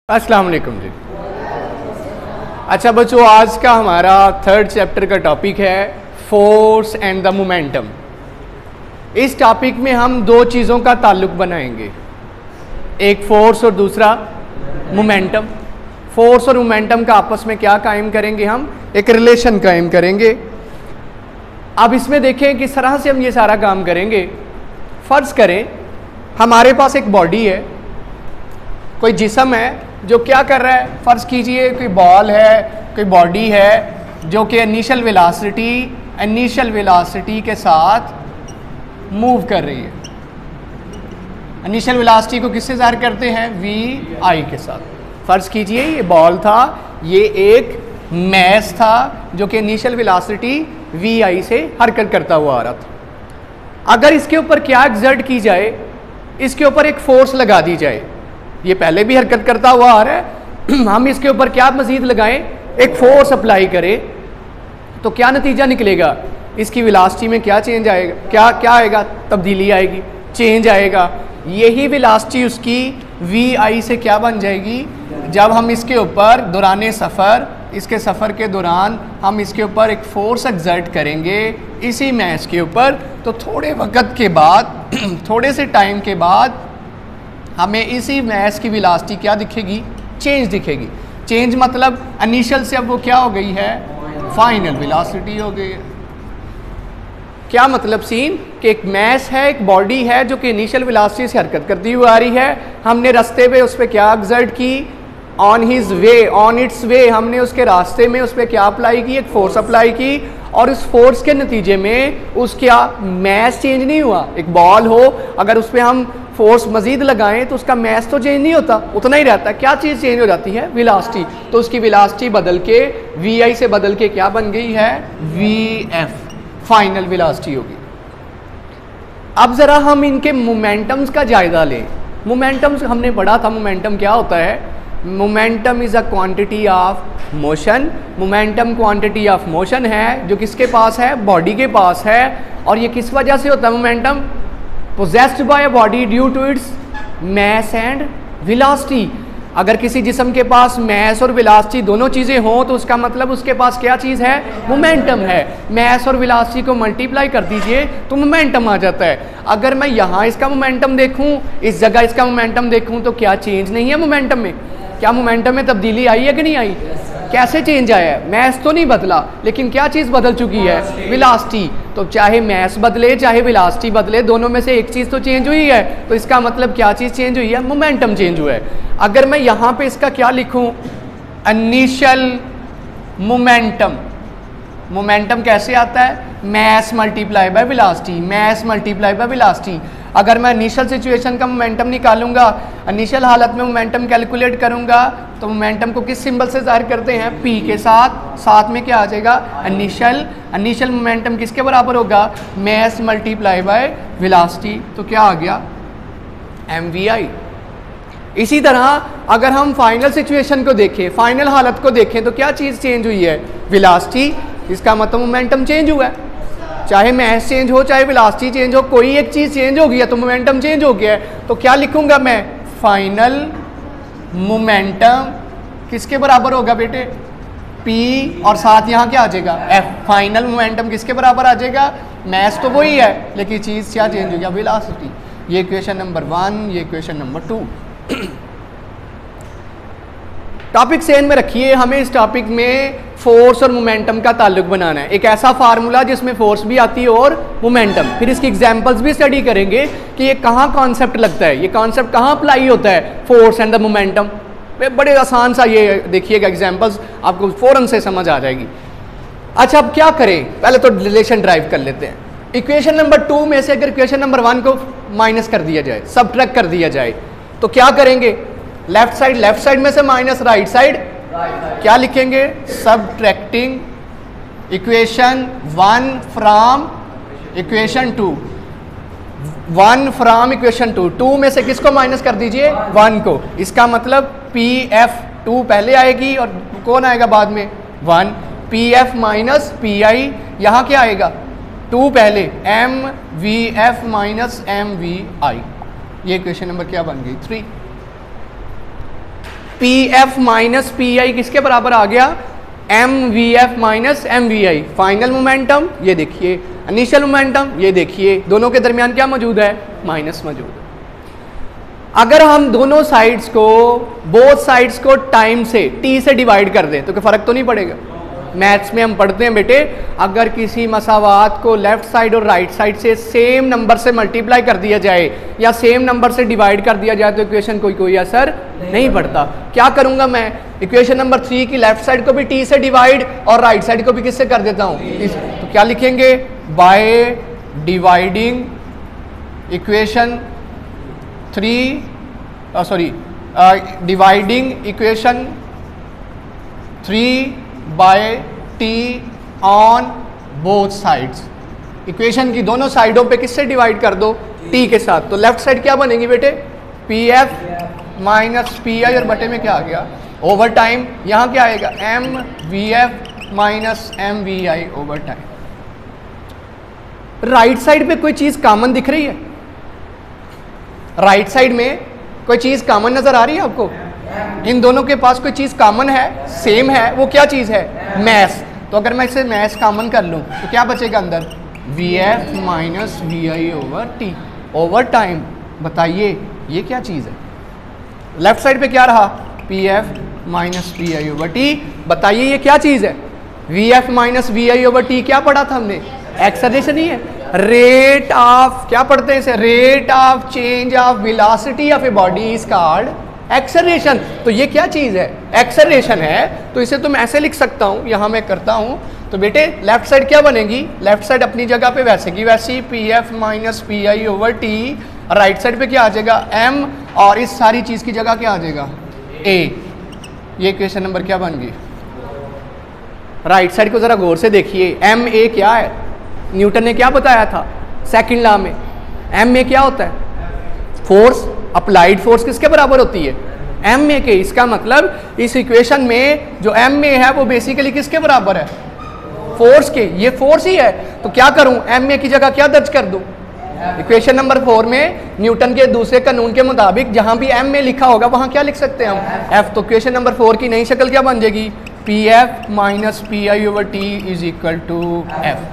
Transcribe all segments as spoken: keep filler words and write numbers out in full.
अस्सलाम वालेकुम जी। अच्छा बच्चों, आज का हमारा थर्ड चैप्टर का टॉपिक है फोर्स एंड द मोमेंटम। इस टॉपिक में हम दो चीज़ों का ताल्लुक बनाएंगे, एक फोर्स और दूसरा मोमेंटम। फोर्स और मोमेंटम का आपस में क्या कायम करेंगे, हम एक रिलेशन कायम करेंगे। अब इसमें देखें किस तरह से हम ये सारा काम करेंगे। फ़र्ज़ करें हमारे पास एक बॉडी है, कोई जिस्म है जो क्या कर रहा है। फ़र्ज़ कीजिए कोई बॉल है, कोई बॉडी है जो कि इनिशियल वेलोसिटी इनिशियल वेलोसिटी के साथ मूव कर रही है। इनिशियल वेलोसिटी को किससे ज़ाहिर करते हैं, वी आई के साथ। फ़र्ज़ कीजिए ये बॉल था, ये एक मैस था जो कि इनिशियल वेलोसिटी वी आई से हरकत करता हुआ आ रहा था। अगर इसके ऊपर क्या एक्सर्ट की जाए, इसके ऊपर एक फोर्स लगा दी जाए, ये पहले भी हरकत करता हुआ आ रहा है, हम इसके ऊपर क्या मज़ीद लगाएं, एक फोर्स अप्लाई करें, तो क्या नतीजा निकलेगा, इसकी वेलोसिटी में क्या चेंज आएगा, क्या क्या आएगा, तब्दीली आएगी, चेंज आएगा। यही वेलोसिटी उसकी वी आई से क्या बन जाएगी, जब हम इसके ऊपर दौरान सफ़र इसके सफ़र के दौरान हम इसके ऊपर एक फोर्स एक्सर्ट करेंगे इसी मैस के ऊपर, तो थोड़े वक्त के बाद थोड़े से टाइम के बाद हमें इसी मैस की वेलोसिटी क्या दिखेगी, चेंज दिखेगी। चेंज मतलब इनिशियल से अब वो क्या हो गई है, फाइनल वेलोसिटी हो गई है। क्या मतलब सीन कि एक मैस है, एक बॉडी है जो कि इनिशियल वेलोसिटी से हरकत करती हुई आ रही है। हमने रास्ते पे उस पर क्या एक्सर्ट की, on his way on its way हमने उसके रास्ते में उस पर क्या अप्लाई की, एक फोर्स अप्लाई की, और इस फोर्स के नतीजे में उसका मैस चेंज नहीं हुआ। एक बॉल हो, अगर उस पर हम फोर्स मजीद लगाएं तो उसका मैस तो चेंज नहीं होता, उतना ही रहता है। क्या चीज़ चेंज हो जाती है, वेलोसिटी। तो उसकी वेलोसिटी बदल के वी आई से बदल के क्या बन गई है, वी एफ, फाइनल वेलोसिटी होगी। अब ज़रा हम इनके मोमेंटम्स का जायज़ा लें। मोमेंटम्स हमने पढ़ा था, मोमेंटम क्या होता है, momentum is a quantity of motion. Momentum quantity of motion है जो किसके पास है, बॉडी के पास है। और ये किस वजह से होता है momentum, possessed by a body due to its mass and velocity. अगर किसी जिस्म के पास मैस और वेलोसिटी दोनों चीज़ें हों तो उसका मतलब उसके पास क्या चीज़ है, मोमेंटम है। मैस और वेलोसिटी को मल्टीप्लाई कर दीजिए तो मोमेंटम आ जाता है। अगर मैं यहाँ इसका मोमेंटम देखूँ, इस जगह इसका मोमेंटम देखूँ, तो क्या चेंज नहीं है मोमेंटम में, क्या मोमेंटम में तब्दीली आई है कि नहीं आई। कैसे चेंज आया है, मैस तो नहीं बदला लेकिन क्या चीज़ बदल चुकी है, वेलोसिटी। तो चाहे मैस बदले चाहे वेलोसिटी बदले, दोनों में से एक चीज़ तो चेंज हुई है। तो इसका मतलब क्या चीज़ चेंज हुई है, मोमेंटम चेंज हुआ है। अगर मैं यहाँ पे इसका क्या लिखूँ, इनिशियल मोमेंटम। मोमेंटम कैसे आता है, mass multiply by velocity, mass multiply by velocity. अगर मैं इनिशियल सिचुएशन का मोमेंटम निकालूंगा, इनिशियल हालत में मोमेंटम कैलकुलेट करूंगा, तो मोमेंटम को किस सिंबल से जाहिर करते हैं, पी के साथ। साथ में क्या आ जाएगा, इनिशियल। इनिशियल मोमेंटम किसके बराबर होगा, मैस मल्टीप्लाई बाय वेलोसिटी। तो क्या आ गया, एम वी आई। इसी तरह अगर हम फाइनल सिचुएशन को देखें, फाइनल हालत को देखें, तो क्या चीज़ चेंज हुई है, वेलोसिटी। इसका मतलब मोमेंटम चेंज हुआ है। चाहे मैस चेंज हो चाहे वेलोसिटी चेंज हो, कोई एक चीज़ चेंज हो गई है तो मोमेंटम चेंज हो गया है। तो क्या लिखूंगा मैं, फाइनल मोमेंटम किसके बराबर होगा बेटे, P, और साथ यहाँ क्या आ जाएगा, F। फाइनल मोमेंटम किसके बराबर आ जाएगा, मैस तो वही है लेकिन चीज़ क्या चेंज हो गया, वेलोसिटी। ये इक्वेशन नंबर वन, ये इक्वेशन नंबर टू। टॉपिक सेन में रखिए, हमें इस टॉपिक में फोर्स और मोमेंटम का ताल्लुक बनाना है। एक ऐसा फार्मूला जिसमें फोर्स भी आती है और मोमेंटम। फिर इसकी एग्जांपल्स भी स्टडी करेंगे कि ये कहाँ कॉन्सेप्ट लगता है, ये कॉन्सेप्ट कहाँ अप्लाई होता है, फोर्स एंड द मोमेंटम। बड़े आसान सा ये देखिएगा, एग्जांपल्स आपको फ़ौरन से समझ आ जाएगी। अच्छा अब क्या करें, पहले तो रिलेशन ड्राइव कर लेते हैं। इक्वेशन नंबर टू में से अगर इक्वेशन नंबर वन को माइनस कर दिया जाए, सबट्रैक्ट कर दिया जाए, तो क्या करेंगे, लेफ्ट साइड लेफ्ट साइड में से माइनस राइट साइड क्या लिखेंगे, subtracting equation one from equation two, one from equation two. Two में से किसको माइनस कर दीजिए, वन को। इसका मतलब पी एफ, टू पहले आएगी और कौन आएगा बाद में, one. P F minus P I, यहाँ क्या आएगा, टू पहले, M V F minus M V I. ये इक्वेशन नंबर क्या बन गई, three. P F minus P I किसके बराबर आ गया, M V F minus M V I. Final momentum ये देखिए, इनिशियल मोमेंटम ये देखिए, दोनों के दरमियान क्या मौजूद है, माइनस मौजूद है। अगर हम दोनों साइड्स को, बोथ साइड्स को टाइम से, टी से डिवाइड कर दें तो कोई फर्क तो नहीं पड़ेगा। मैथ्स में हम पढ़ते हैं बेटे, अगर किसी मसावात को लेफ्ट साइड और राइट साइड से सेम नंबर से मल्टीप्लाई कर दिया जाए या सेम नंबर से डिवाइड कर दिया जाए तो इक्वेशन कोई कोई असर नहीं पड़ता। क्या करूंगा मैं, इक्वेशन नंबर थ्री की लेफ्ट साइड को भी टी से डिवाइड और राइट साइड को भी किससे कर देता हूं, तो क्या लिखेंगे, by dividing equation three, sorry dividing equation three by T on both sides. Equation की दोनों साइडों पे किससे डिवाइड कर दो, टी के साथ। तो लेफ्ट साइड क्या बनेगी बेटे, P F minus P I और बटे में क्या आ गया, ओवर टाइम। यहाँ क्या आएगा, M V F minus M V I over time. Right side पे कोई चीज कॉमन दिख रही है, राइट साइड में कोई चीज कॉमन नजर आ रही है आपको, इन दोनों के पास कोई चीज कॉमन है, सेम है, वो क्या चीज है, मैस। तो अगर मैं इसे मैस कॉमन कर लूं तो क्या बचेगा अंदर, V F minus V I over T over time. बताइए ये क्या चीज है, लेफ्ट साइड पे क्या रहा, P F minus P I over T. बताइए ये क्या चीज है, V F minus V I over T क्या पढ़ा था हमने, एक्सेलरेशन ही है। रेट ऑफ, क्या पढ़ते हैं इसे, rate of change of velocity of a body is called acceleration. तो ये क्या चीज है, एक्सेलरेशन है। तो इसे तो मैं ऐसे लिख सकता हूं, यहां मैं करता हूं। तो बेटे लेफ्ट साइड क्या बनेगी, लेफ्ट साइड अपनी जगह पे वैसे की वैसी P F minus P I over T, right side पे क्या आ जाएगा, एम, और इस सारी चीज की जगह क्या आ जाएगा, ए। ये क्वेश्चन नंबर क्या बन गई। राइट साइड को जरा गौर से देखिए, एम ए क्या है, न्यूटन ने क्या बताया था सेकंड लॉ में, एम ए क्या होता है, फोर्स, अप्लाइड फोर्स किसके बराबर होती है, एम ए के। इसका मतलब इस इक्वेशन में जो एम ए है वो बेसिकली किसके बराबर है, फोर्स के। ये फोर्स ही है, तो क्या करूं, एम ए की जगह क्या दर्ज कर दूं, इक्वेशन नंबर फोर में न्यूटन के दूसरे कानून के मुताबिक जहां भी एम ए लिखा होगा वहां क्या लिख सकते हैं हम, एफ। तो इक्वेशन नंबर फोर की नई शक्ल क्या बन जाएगी, P F minus P I over T is equal to F.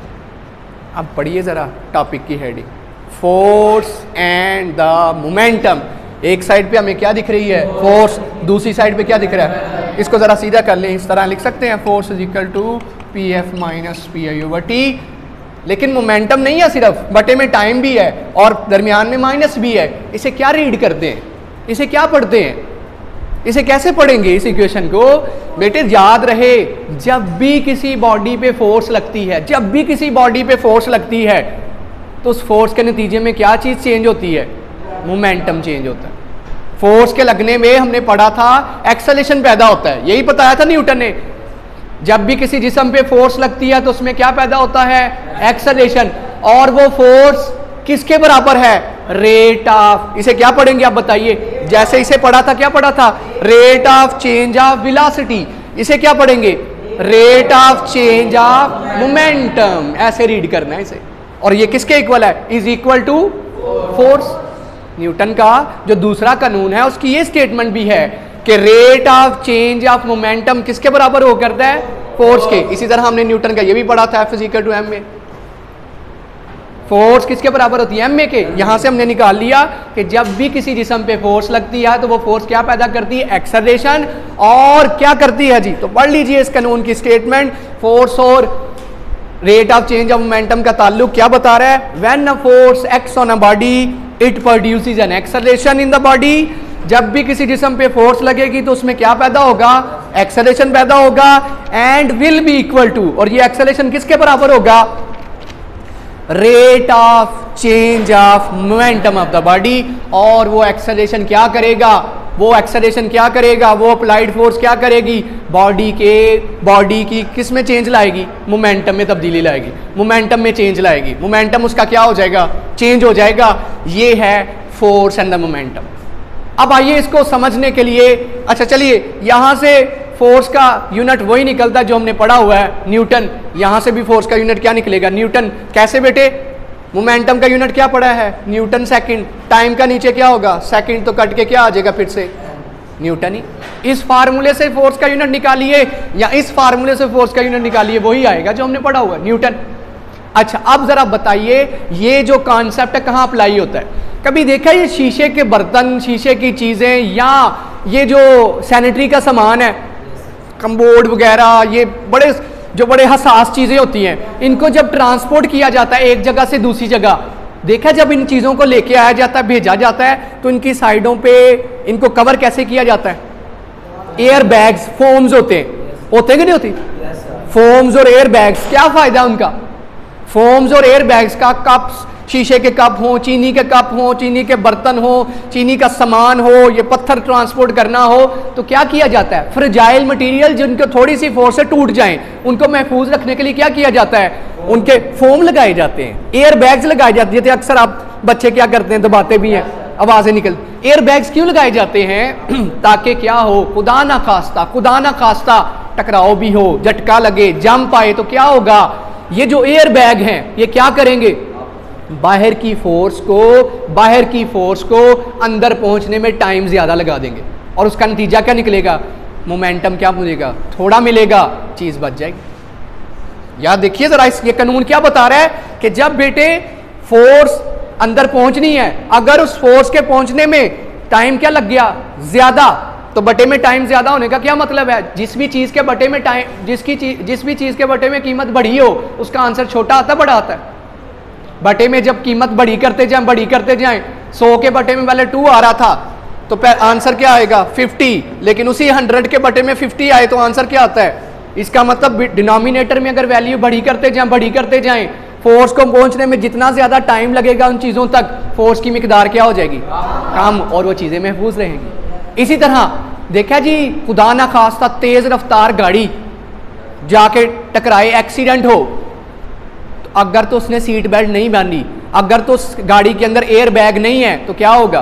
अब पढ़िए जरा टॉपिक की heading, force and the momentum. एक साइड पे हमें क्या दिख रही है, फोर्स, दूसरी साइड पे क्या दिख रहा है, इसको जरा सीधा कर लें, इस तरह लिख सकते हैं, force is equal to P F minus P I over T. लेकिन मोमेंटम नहीं है सिर्फ, बटे में टाइम भी है और दरमियान में माइनस भी है। इसे क्या रीड करते हैं, इसे क्या पढ़ते हैं, इसे कैसे पढ़ेंगे इस इक्वेशन को। बेटे याद रहे, जब भी किसी बॉडी पे फोर्स लगती है, जब भी किसी बॉडी पे फोर्स लगती है तो उस फोर्स के नतीजे में क्या चीज चेंज होती है, मोमेंटम चेंज होता है। फोर्स के लगने में हमने पढ़ा था एक्सेलरेशन पैदा होता है, यही बताया था न्यूटन ने। जब भी किसी जिस्म पे फोर्स लगती है तो उसमें क्या पैदा होता है, एक्सेलरेशन। और वो फोर्स किसके बराबर है, रेट ऑफ, इसे क्या पढ़ेंगे आप बताइए, जैसे इसे पढ़ा था, क्या पढ़ा था, rate of change of velocity. इसे क्या पढ़ेंगे, rate of change of momentum. ऐसे रीड करना है इसे। और ये किसके इक्वल है, is equal to force. Newton का जो दूसरा कानून है उसकी ये स्टेटमेंट भी है कि rate of change of momentum किसके बराबर हो करता है, फोर्स के। इसी तरह हमने न्यूटन का ये भी पढ़ा था, F is equal to M A. Force किसके बराबर होती है, एम ए के। यहां से हमने निकाल लिया कि जब भी किसी जिस्म पे फोर्स लगती है तो वो फोर्स क्या पैदा करती है, एक्सेलरेशन। और क्या करती है जी, तो पढ़ लीजिए इस कानून की स्टेटमेंट। फोर्स और rate of change of momentum का ताल्लुक क्या बता रहा है, when a force acts on a body it produces an acceleration in the body. जब भी किसी जिस्म पे फोर्स लगेगी तो उसमें क्या पैदा होगा, एक्सेलरेशन पैदा होगा। And will be equal to, और ये एक्सेलरेशन किसके बराबर होगा, rate of change of momentum of the body. और वो एक्सेलरेशन क्या करेगा, वो एक्सेलरेशन क्या करेगा, वो अप्लाइड फोर्स क्या करेगी, बॉडी के बॉडी की किस में चेंज लाएगी, मोमेंटम में तब्दीली लाएगी, मोमेंटम में चेंज लाएगी। मोमेंटम उसका क्या हो जाएगा, चेंज हो जाएगा। ये है फोर्स एंड द मोमेंटम। अब आइए इसको समझने के लिए, अच्छा चलिए यहां से फोर्स का यूनिट वही निकलता है जो हमने पढ़ा हुआ है, न्यूटन। यहां से भी फोर्स का यूनिट क्या निकलेगा, न्यूटन। कैसे बेटे, मोमेंटम का यूनिट क्या पढ़ा है, न्यूटन सेकंड। टाइम का नीचे क्या होगा, सेकंड, तो कट के क्या आ जाएगा फिर से न्यूटन ही। इस फार्मूले से फोर्स का यूनिट निकालिए या इस फार्मूले से फोर्स का यूनिट निकालिए, वही आएगा जो हमने पढ़ा हुआ है, न्यूटन। अच्छा, अब जरा बताइए ये जो कॉन्सेप्ट है कहाँ अप्लाई होता है? कभी देखा ये शीशे के बर्तन, शीशे की चीजें, या ये जो सैनिटरी का सामान है, कम्बोर्ड वगैरह, ये बड़े जो बड़े हसास चीजें होती हैं, इनको जब ट्रांसपोर्ट किया जाता है एक जगह से दूसरी जगह, देखा जब इन चीजों को लेके आया जाता है, भेजा जाता है, तो इनकी साइडों पे इनको कवर कैसे किया जाता है? एयर बैग्स, फोम्स होते हैं, होते कि नहीं होती? फोम्स और एयर बैग्स, क्या फायदा उनका? फोम्स और एयर बैग्स का, कप्स, शीशे के कप हो, चीनी के कप हो, चीनी के बर्तन हो, चीनी का सामान हो, ये पत्थर ट्रांसपोर्ट करना हो, तो क्या किया जाता है? फ्रेजाइल मटेरियल जिनको थोड़ी सी फोर्स से टूट जाएं, उनको महफूज रखने के लिए क्या किया जाता है? उनके फोम लगाए जाते हैं, एयर बैग्स लगाए जाते हैं। अक्सर आप बच्चे क्या करते हैं, दबाते भी हैं, आवाजें निकल। एयर बैग्स क्यों लगाए जाते हैं? ताकि क्या हो, खुदा ना खास्ता, खुदा ना खास्ता टकराव भी हो, झटका लगे, जंप आए, तो क्या होगा? ये जो एयर बैग हैं ये क्या करेंगे? बाहर की फोर्स को बाहर की फोर्स को अंदर पहुंचने में टाइम ज्यादा लगा देंगे, और उसका नतीजा क्या निकलेगा? मोमेंटम क्या मिलेगा? थोड़ा मिलेगा, चीज बच जाएगी। याद देखिए जरा, इस ये कानून क्या बता रहा है कि जब बेटे फोर्स अंदर पहुंचनी है, अगर उस फोर्स के पहुंचने में टाइम क्या लग गया? ज्यादा, तो बटे में टाइम ज्यादा होने का क्या मतलब है? जिस भी चीज के बटे में टाइम जिसकी चीज जिस भी चीज के बटे में कीमत बढ़ी हो, उसका आंसर छोटा आता बड़ा आता है। बटे में जब कीमत बड़ी करते जाएं बड़ी करते जाएं, सौ के बटे में पहले टू आ रहा था, तो आंसर क्या आएगा? फिफ्टी। लेकिन उसी हंड्रेड के बटे में फिफ्टी आए तो आंसर क्या आता है? इसका मतलब डिनोमिनेटर में अगर वैल्यू बड़ी करते जाएं बड़ी करते जाएं, फोर्स को पहुंचने में जितना ज्यादा टाइम लगेगा उन चीजों तक, फोर्स की मिकदार क्या हो जाएगी? कम, और वो चीजें महफूज रहेंगी। इसी तरह देखा जी, खुदा ना खास्ता तेज रफ्तार गाड़ी जाके टकराए, एक्सीडेंट हो, तो अगर तो उसने सीट बेल्ट नहीं बांधी, अगर तो उस गाड़ी के अंदर एयर बैग नहीं है, तो क्या होगा?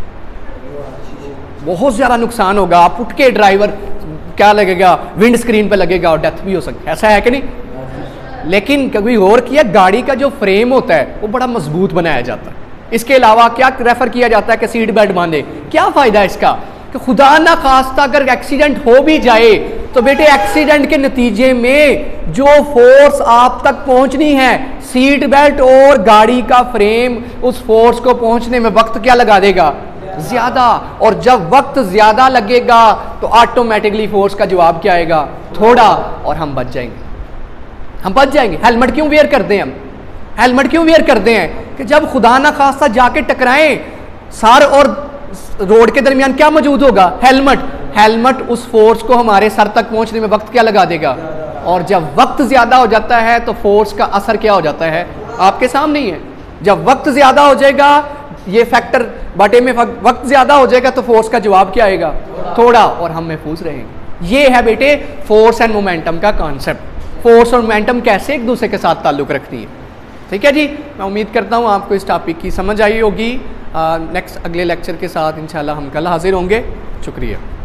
बहुत ज्यादा नुकसान होगा। आप उठ के ड्राइवर क्या लगेगा? विंड स्क्रीन पे लगेगा और डेथ भी हो सकती है। ऐसा है कि नहीं? लेकिन कभी गौर किया, गाड़ी का जो फ्रेम होता है वो बड़ा मजबूत बनाया जाता है। इसके अलावा क्या रेफर किया जाता है कि सीट बेल्ट बांधे। क्या फायदा है इसका? कि खुदा ना खास्ता अगर एक्सीडेंट हो भी जाए, तो बेटे एक्सीडेंट के नतीजे में जो फोर्स आप तक पहुंचनी है, सीट बेल्ट और गाड़ी का फ्रेम उस फोर्स को पहुंचने में वक्त क्या लगा देगा? ज्यादा। और जब वक्त ज्यादा लगेगा तो ऑटोमेटिकली फोर्स का जवाब क्या आएगा? थोड़ा, और हम बच जाएंगे। हम बच जाएंगे। हेलमेट क्यों वेयर करते हैं हम? हेलमेट क्यों वेयर करते हैं? कि जब खुदा ना खास्ता जाके टकराएं, सर और रोड के दरमियान क्या मौजूद होगा? हेलमेट। हेलमेट उस फोर्स को हमारे सर तक पहुंचने में वक्त क्या लगा देगा? और जब वक्त ज्यादा हो जाता है तो फोर्स का असर क्या हो जाता है? आपके सामने ही है। जब वक्त ज्यादा हो जाएगा, ये फैक्टर बटे में वक्त ज्यादा हो जाएगा, तो फोर्स का जवाब क्या आएगा? थोड़ा, और हम महफूज रहेंगे। ये है बेटे फोर्स एंड मोमेंटम का कॉन्सेप्ट। फोर्स और मोमेंटम कैसे एक दूसरे के साथ ताल्लुक रखती है। ठीक है जी, मैं उम्मीद करता हूँ आपको इस टॉपिक की समझ आई होगी। नेक्स्ट अगले लेक्चर के साथ इंशाल्लाह हम कल हाजिर होंगे। शुक्रिया।